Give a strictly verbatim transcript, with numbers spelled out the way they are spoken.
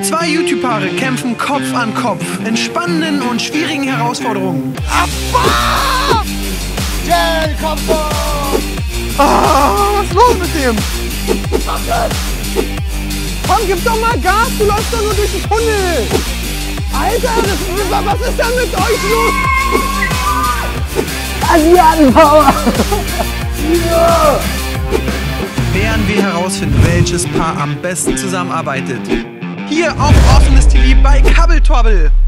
Zwei YouTube-Paare kämpfen Kopf an Kopf in spannenden und schwierigen Herausforderungen. Abfahrt! Jay, komm doch! Ah, was ist los mit dem? Komm, gib doch mal Gas, du läufst doch nur durch den Tunnel! Alter, das, was ist denn mit euch los? Asiatenpower! Ja! Werden wir herausfinden, welches Paar am besten zusammenarbeitet. Hier auf Offenes T V bei Kabbeltobbel.